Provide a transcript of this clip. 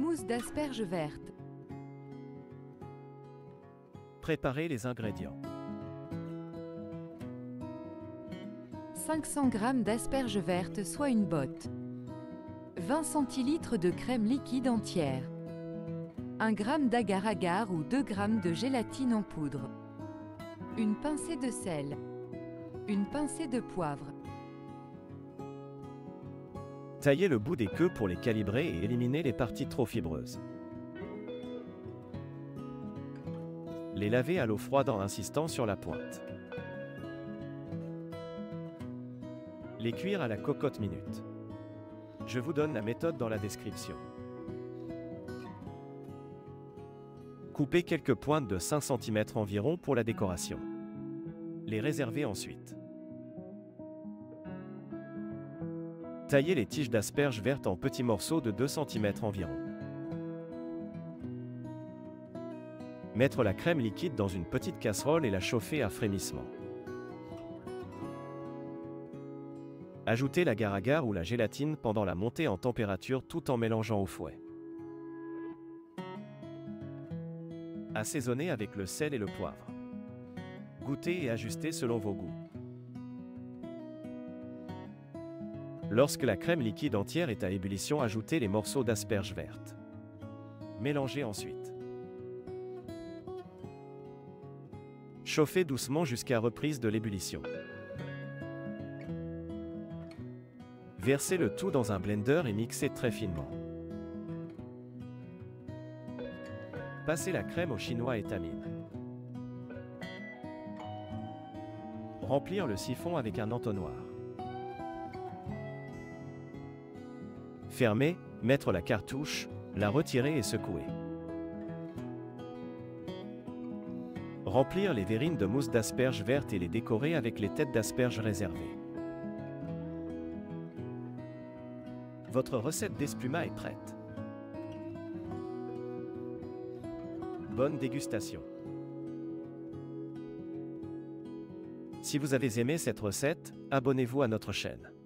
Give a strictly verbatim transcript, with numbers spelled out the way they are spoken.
Mousse d'asperges vertes. Préparez les ingrédients. cinq cents grammes d'asperges vertes, soit une botte. vingt centilitres de crème liquide entière. un gramme d'agar-agar ou deux grammes de gélatine en poudre. Une pincée de sel. Une pincée de poivre. Taillez le bout des queues pour les calibrer et éliminer les parties trop fibreuses. Les lavez à l'eau froide en insistant sur la pointe. Les cuire à la cocotte minute. Je vous donne la méthode dans la description. Coupez quelques pointes de cinq centimètres environ pour la décoration. Les réserver ensuite. Taillez les tiges d'asperges vertes en petits morceaux de deux centimètres environ. Mettre la crème liquide dans une petite casserole et la chauffer à frémissement. Ajoutez l'agar-agar ou la gélatine pendant la montée en température tout en mélangeant au fouet. Assaisonnez avec le sel et le poivre. Goûtez et ajustez selon vos goûts. Lorsque la crème liquide entière est à ébullition, ajoutez les morceaux d'asperges vertes. Mélangez ensuite. Chauffez doucement jusqu'à reprise de l'ébullition. Versez le tout dans un blender et mixez très finement. Passez la crème au chinois et tamine. Remplir le siphon avec un entonnoir. Fermer, mettre la cartouche, la retirer et secouer. Remplir les verrines de mousse d'asperges vertes et les décorer avec les têtes d'asperges réservées. Votre recette d'espuma est prête. Bonne dégustation. Si vous avez aimé cette recette, abonnez-vous à notre chaîne.